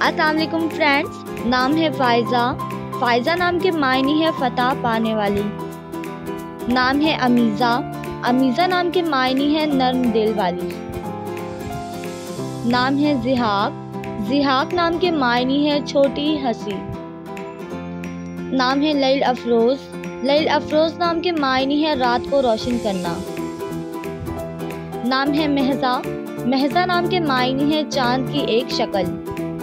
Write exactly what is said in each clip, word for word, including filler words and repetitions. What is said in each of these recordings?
अस्सलाम वालेकुम फ्रेंड्स, नाम है फ़ायज़ा। फ़ायज़ा नाम के मायने है फ़तह पाने वाली। नाम है अमीज़ा। अमीज़ा नाम के मायने है नर्म दिल वाली। नाम है ज़िहाक। ज़िहाक नाम के मायने है छोटी हंसी। नाम है लैल अफरोज़। लैल अफरोज़ नाम के मायने है रात को रोशन करना। नाम है महज़ा। महज़ा नाम के मायने है चांद की एक शक्ल।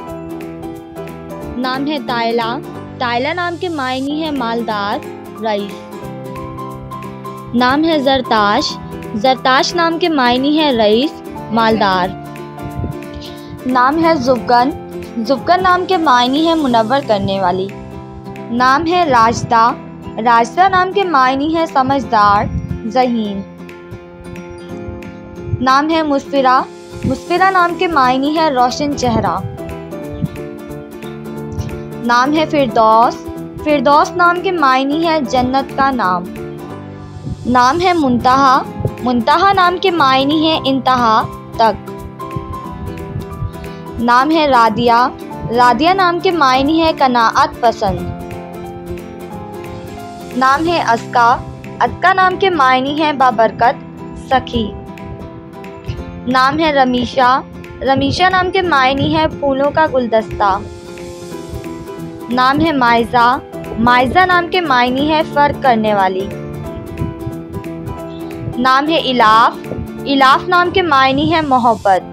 नाम है तायला। तायला नाम के मायने है मालदार रईस। नाम है ज़रताश। ज़रताश नाम के मायने है रईस मालदार। नाम है ज़ुबकन। ज़ुबकन नाम के मायने है मुनव्वर करने वाली। नाम है राजदा। राजदा नाम के मायने है समझदार ज़हीन। नाम है मुस्फिरा। मुस्फिरा नाम के मायने है रोशन चेहरा। नाम है फिरदौस। फिरदौस नाम के मायने है जन्नत का नाम। नाम है मुंतहा। मुंतहा नाम के मायने है इंतहा तक। नाम है रादिया। रादिया नाम के मायने है कनाअत पसंद। नाम है अस्का। अस्का नाम के मायने है बाबरकत सखी। नाम है रमीशा। रमीशा नाम के मायने है फूलों का गुलदस्ता। नाम है माइज़ा। माइज़ा नाम के मायने है फ़र्क करने वाली। नाम है इलाफ। इलाफ नाम के मायने है मोहब्बत।